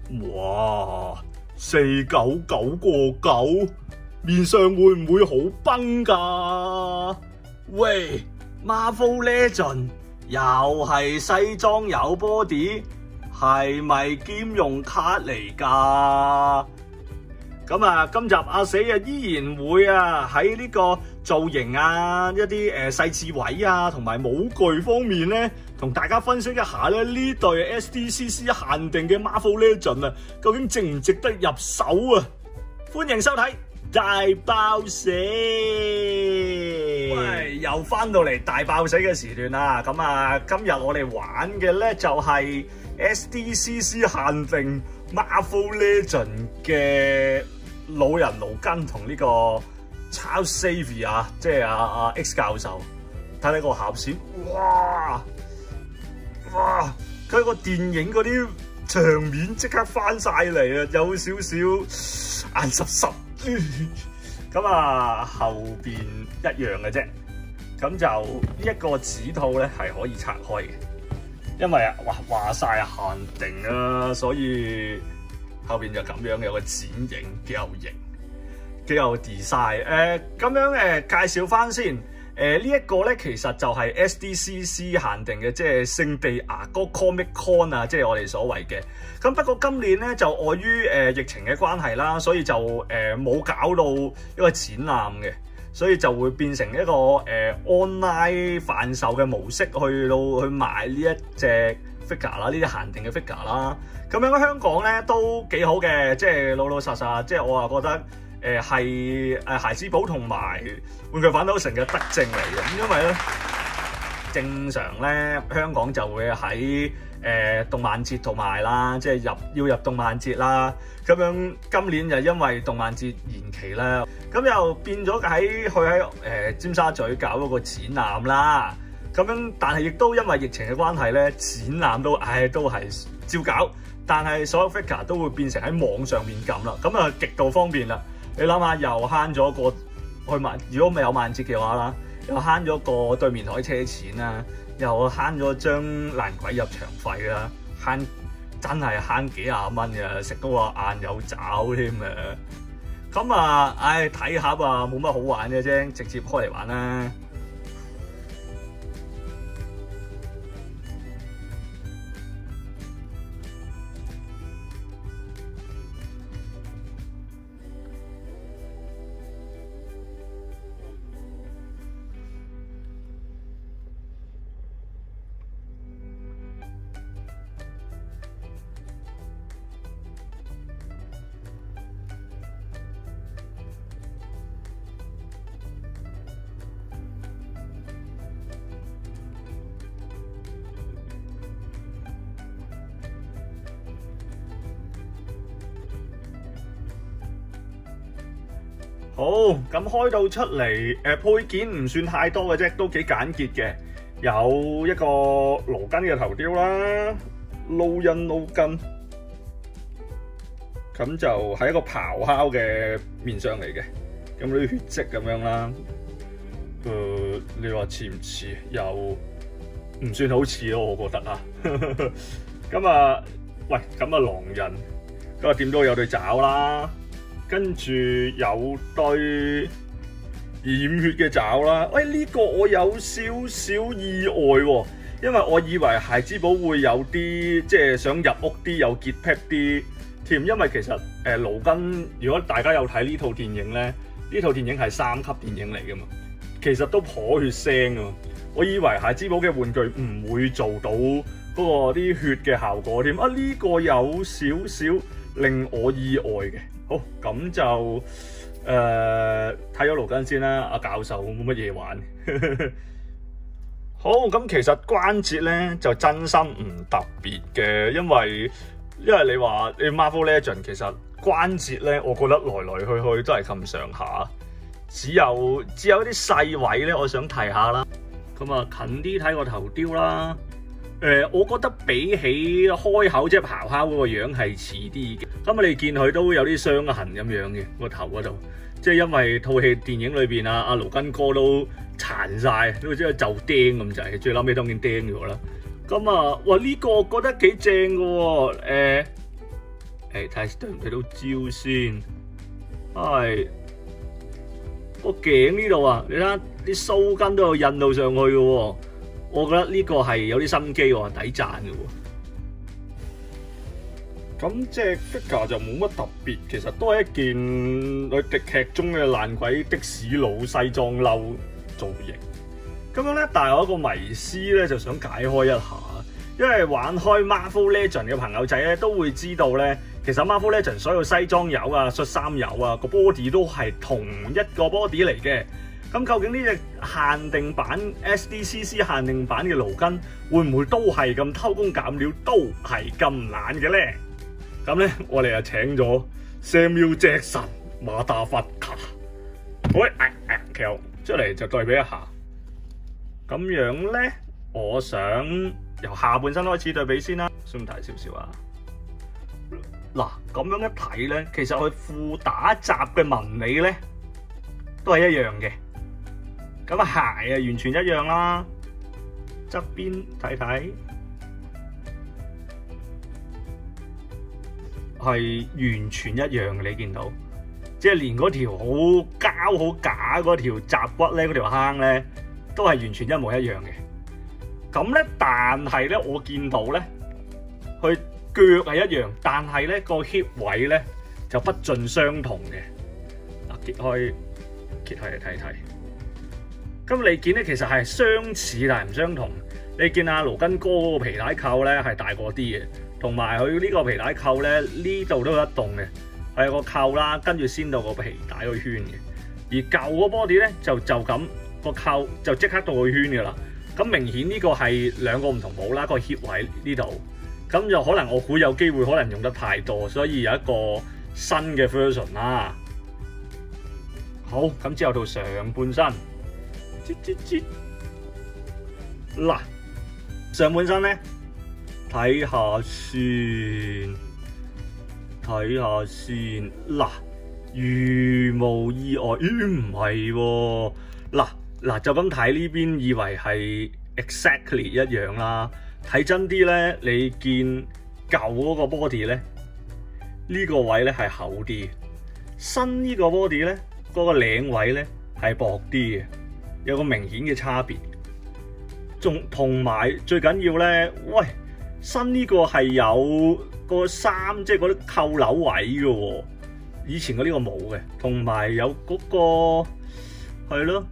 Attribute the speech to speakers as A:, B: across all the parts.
A: 哇，499個9，面上會唔會好崩㗎？喂 ，Marvel Legend 又係西裝有 body， 係咪兼容卡嚟㗎？咁啊，今集阿死啊依然會喺呢個造型啊、一啲細緻位啊，同埋模具方面咧，同大家分析一下咧呢對 SDCC 限定嘅 Marvel Legend 啊，究竟值唔值得入手啊？歡迎收睇大爆死！喂，又翻到嚟大爆死嘅時段啦！咁啊，今日我哋玩嘅咧就係 SDCC 限定 Marvel Legend 嘅老人勞根同呢個 Charles Xavier 即係阿 X 教授，睇睇個盒先，哇！佢個電影嗰啲場面即刻翻晒嚟啊，有少少眼濕濕。咁啊，後邊一樣嘅啫。咁就一個指套咧係可以拆開嘅，因為話晒限定啊，所以後邊就咁樣有個剪影，幾有型，幾有 design。咁樣介紹翻先。呢一個咧其實就係 SDCC 限定嘅，即係聖地牙哥 Comic Con 啊，即係我哋所謂嘅。咁不過今年咧就礙於疫情嘅關係啦，所以就冇搞到一個展覽嘅，所以就會變成一個online 販售嘅模式，去賣呢一隻 figure 啦，呢啲限定嘅 figure 啦。咁樣喺香港咧都幾好嘅，即係老老實實，即係我覺得。係孩之寶同埋玩具反斗城嘅德政嚟嘅，咁因為咧正常咧香港就會喺動漫節度賣啦，即係要入動漫節啦。咁樣今年就因為動漫節延期啦，咁又變咗去尖沙咀搞嗰個展覽啦。咁樣但係亦都因為疫情嘅關係咧，展覽都係照搞，但係所有 figure 都會變成喺網上面撳啦，咁啊極度方便啦。你諗下，又慳咗個去漫，如果未有漫節嘅話啦，又慳咗個對面海車錢啦，又慳咗張爛鬼入場費啦，真係慳幾廿蚊嘅，食到個晏有找添嘅。咁啊，睇下冇乜好玩嘅啫，直接開嚟玩啦。好，咁開到出嚟，配件唔算太多嘅啫，都幾簡潔嘅。有一個勞根嘅頭雕啦，撈印撈根，咁就係一個咆哮嘅面相嚟嘅。咁啲血跡咁樣啦，你話似唔似？又唔算好似咯，我覺得啊。咁啊，喂，咁啊狼人，咁啊點都有對爪啦。跟住有對染血嘅爪啦，喂，呢個我有少少意外喎，因為我以為孩之寶會有啲即係想入屋啲有潔癖啲添，因為其實勞根如果大家有睇呢套電影咧，呢套電影係3級電影嚟噶嘛，其實都頗血腥噶嘛，我以為孩之寶嘅玩具唔會做到嗰個啲血嘅效果添，呢個有少少令我意外嘅。好，咁就睇咗勞根先啦。阿教授冇乜嘢玩。好，咁其實關節咧就真心唔特別嘅，因為你話你 Marvel Legend 其實關節咧，我覺得來來去去都係咁上下，只有一啲細位咧，我想提下啦。咁啊，近啲睇個頭雕啦。我覺得比起開口即係咆哮嗰個樣係似啲嘅，咁你見佢都有啲傷痕咁樣嘅個頭嗰度，即係因為套戲電影裏邊阿勞根哥都殘晒，都即係就釘咁滯，最撚尾當然釘咗啦。咁啊，哇呢個我覺得幾正嘅喎， 睇下對唔對到焦先。係個頸呢度啊，你睇下啲鬚根都有印到上去嘅喎。我覺得呢個係有啲心機喎，抵讚嘅喎。咁隻 figure 就冇乜特別，其實都係一件佢劇中嘅爛鬼的士佬西裝褸造型。咁樣咧，但係我有一個迷思咧，就想解開一下。因為玩開 Marvel Legend 嘅朋友仔咧，都會知道咧，其實 Marvel Legend 所有西裝友啊、恤衫友啊，個 body 都係同一個 body 嚟嘅。咁究竟呢隻限定版 SDCC 限定版嘅勞根會唔會都係咁偷工減料，都係咁懶嘅咧？咁咧，我哋就請咗 Samuel Jackson 馬達法卡，喂，出嚟就對比一下。咁樣咧，我想由下半身開始對比先啦，鬆大少少啊。嗱，咁樣一睇咧，其實佢褲打雜嘅紋理咧都係一樣嘅。咁啊，鞋啊完全一樣啦。側邊睇睇係完全一樣嘅，你見到，即係連嗰條好膠好假嗰條雜骨咧，嗰條坑咧，都係完全一模一樣嘅。咁咧，但係咧，我見到咧，佢腳係一樣，但係咧個 hip 位咧就不盡相同嘅。嗱，揭開嚟睇睇。咁你見咧，其實係相似但係唔相同。你見阿勞根哥嗰個皮帶扣咧係大個啲嘅，同埋佢呢個皮帶扣咧呢度都有一洞嘅，係有個扣啦，跟住先到個皮帶個圈嘅。而舊個 body 咧就咁個扣就即刻到個圈嘅啦。咁明顯呢個係兩個唔同帽啦，個 hip 位呢度，咁就可能我估有機會可能用得太多，所以有一個新嘅 version 啦。好，咁之後到上半身，嗱，上半身咧睇下先，嗱，如無意外，咦唔係喎，嗱就咁睇呢邊，以為係 exactly 一樣啦。睇真啲咧，你見舊嗰個 body 咧，呢個位咧係厚啲，新呢個 body 咧，嗰個領位咧係薄啲嘅，有個明顯嘅差別。同埋最緊要咧，喂，新呢個係有個衫，即係嗰啲扣鈕位嘅喎，以前嗰呢個冇嘅，同埋有嗰個係咯。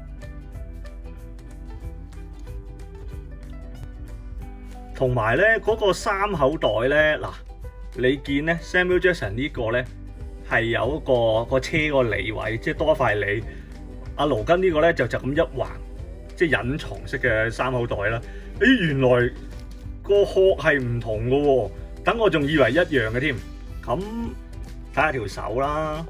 A: 同埋咧嗰個衫口袋咧，嗱，你見咧 Samuel Jackson 呢個咧係有個車個里位，即係多一塊里。阿勞根呢個咧就咁一橫，即係隱藏式嘅衫口袋啦。原來個殼係唔同嘅喎，等我仲以為一樣嘅添。咁睇下條手啦，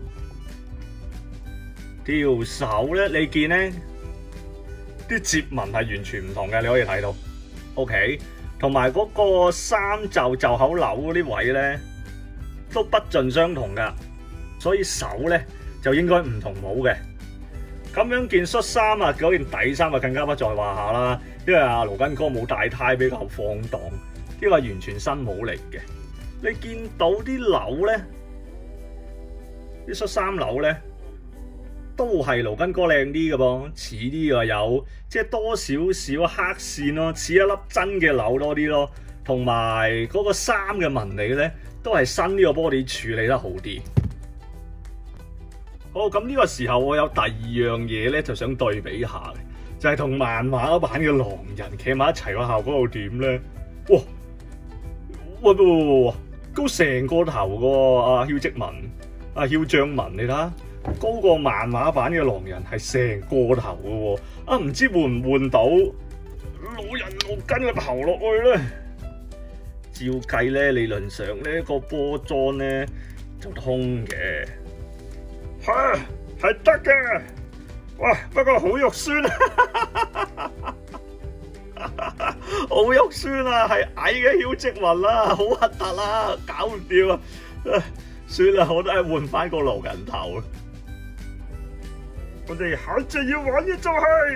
A: 條手咧你見咧啲折紋係完全唔同嘅，你可以睇到。OK。同埋嗰個衫袖口鈕嗰啲位咧，都不盡相同噶，所以手咧就應該唔同帽嘅。咁樣件恤衫啊，嗰件底衫啊更加不在話下啦，因為阿勞根哥冇大呔比較放蕩，呢個係完全新帽嚟嘅。你見到啲鈕咧，啲恤衫鈕咧，都係勞根哥靚啲嘅噃，似啲嘅有，即係多少少黑線咯，似一粒真嘅鈕多啲咯，同埋嗰個衫嘅紋理咧，都係新呢個 body 處理得好啲。好，咁呢個時候我有第二樣嘢咧，就想對比下嘅，就係同漫畫版嘅狼人企埋一齊個效果又點咧？哇！哇！高成個頭個阿囂積文、阿囂張文，你睇下。高過漫畫版嘅狼人係成個頭嘅喎，啊唔知換唔換到老人勞根嘅頭落去咧？照計咧，理論上呢個波裝咧就通嘅，係得嘅。哇，不過好肉酸啊，好肉酸啊，係矮嘅囂積文啦，好核突啦，搞唔掂啊！算啦，我都係換翻個狼人頭啦。我哋下次要玩嘅就係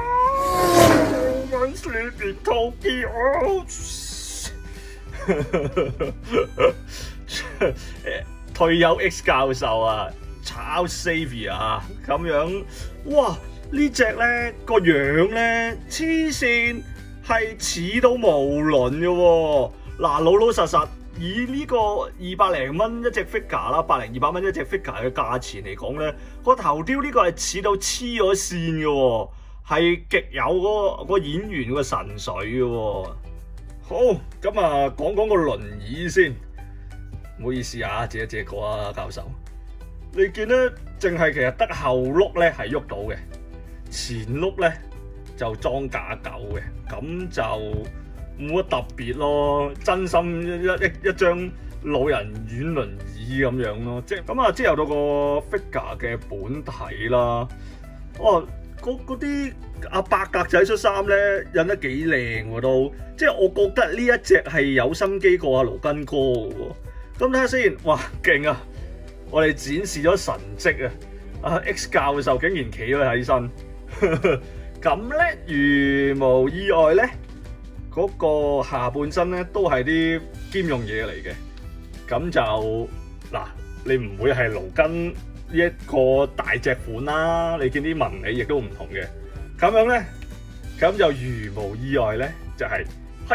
A: 玩Sleeping Tokyo。 退休 X 教授啊 ，Charles Xavier 啊，咁樣，哇！呢隻咧個樣咧黐線，係似到無倫嘅喎。嗱，老老實實以呢個200零蚊一隻 figure 啦，100-200蚊一隻 figure 嘅價錢嚟講咧，個頭雕呢個係似到黐咗線嘅喎，係極有嗰個演員個神髓嘅喎。好，咁啊講講個輪椅先，唔好意思啊，借一借個啊，教授。你見咧，淨係其實得後轆咧係喐到嘅。前轆咧就裝架狗嘅，咁就冇乜特別咯。真心一張老人院輪椅咁樣咯，即係咁啊！之後到個 figure 嘅本體啦，哦，嗰啲阿伯格仔恤衫咧印得幾靚喎都，即係我覺得呢一隻係有心機過阿盧根哥嘅喎。咁睇下先，哇，勁啊！我哋展示咗神蹟啊！阿 X 教授竟然企咗起身。咁咧，如無意外咧，嗰個下半身咧都係啲兼用嘢嚟嘅。咁就嗱，你唔會係勞根呢一個大隻款啦。你見啲紋理亦都唔同嘅。咁樣咧，咁就如無意外咧，就係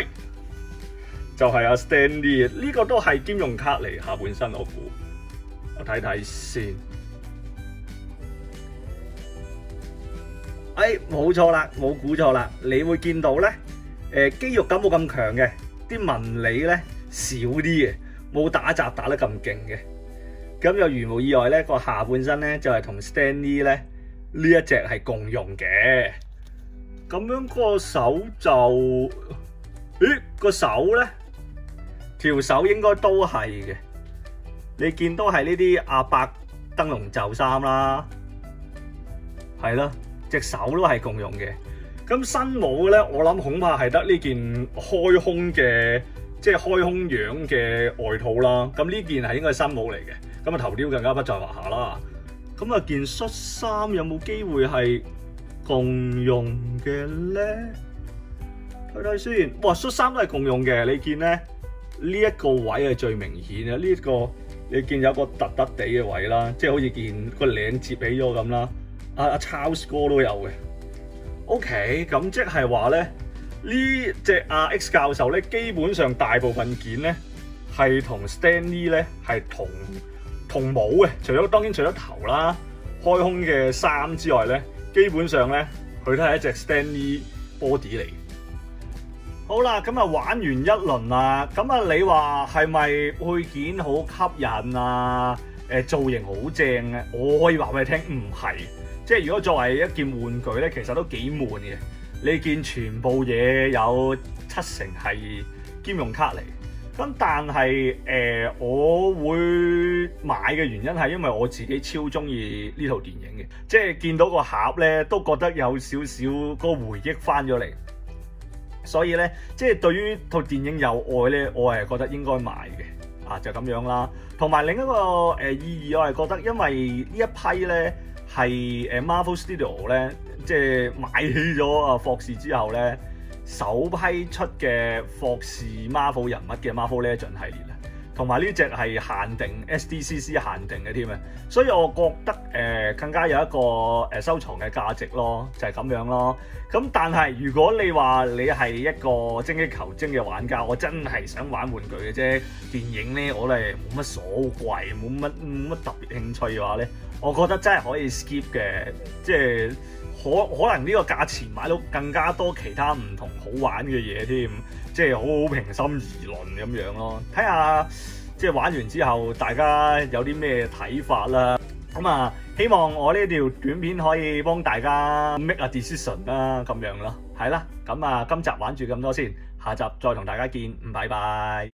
A: 阿 Stan Lee 呢個都係兼用卡嚟下半身，我估。我睇睇先。冇錯啦，冇估錯啦。你會見到咧，肌肉感冇咁強嘅，啲紋理咧少啲嘅，冇打雜打得咁勁嘅。咁又如無意外咧，個下半身咧就係同 Stan Lee 咧呢一隻係共用嘅。咁樣個手就，個手咧條手應該都係嘅。你見到係呢啲阿伯燈籠袖衫啦，係咯。隻手都係共用嘅，咁新帽咧，我諗恐怕係得呢件開胸嘅，即係開胸樣嘅外套啦。咁呢件係應該係新帽嚟嘅，咁啊頭雕更加不在話下啦。咁啊件恤衫有冇機會係共用嘅咧？睇睇先，哇，恤衫都係共用嘅。你見咧呢一個位係最明顯嘅，呢個你見有個突突地嘅位啦，即係好似件個領接起咗咁啦。阿 Charles 哥都有嘅。OK， 咁即係話咧，呢隻阿 X 教授咧，基本上大部分件咧係同 Stan Lee 咧係同帽嘅，當然除咗頭啦、開胸嘅衫之外咧，基本上咧佢都係一隻 Stan Lee body 嚟。好啦，咁啊玩完一輪啦，咁啊你話係咪配件好吸引啊？造型好正啊？我可以話俾你聽，唔係。即係如果作為一件玩具咧，其實都幾悶嘅。你見全部嘢有70%係兼用卡嚟，咁但係我會買嘅原因係因為我自己超中意呢套電影嘅，即係見到個盒咧都覺得有少少個回憶翻咗嚟，所以咧即係對於套電影有愛咧，我係覺得應該買嘅啊，就咁樣啦。同埋另一個意義，我係覺得因為呢一批咧。係Marvel Studio 咧，即係買起咗啊霍士之後咧，首批出嘅霍士 Marvel 人物嘅 Marvel Legend 系列啦，同埋呢隻係限定 SDCC 限定嘅添啊，所以我覺得更加有一個收藏嘅價值咯，就係咁樣咯。咁但係如果你話你係一個精益求精嘅玩家，我真係想玩玩具嘅啫，電影咧我哋冇乜所謂，冇乜特別興趣嘅話咧，我覺得真係可以 skip 嘅，即係可能呢個價錢買到更加多其他唔同好玩嘅嘢添，即係好平心而論咁樣咯。睇下即係玩完之後大家有啲咩睇法啦。咁啊，希望我呢條短片可以幫大家 make a decision 啦，咁樣咯，係啦。咁啊，今集玩住咁多先，下集再同大家見，拜拜。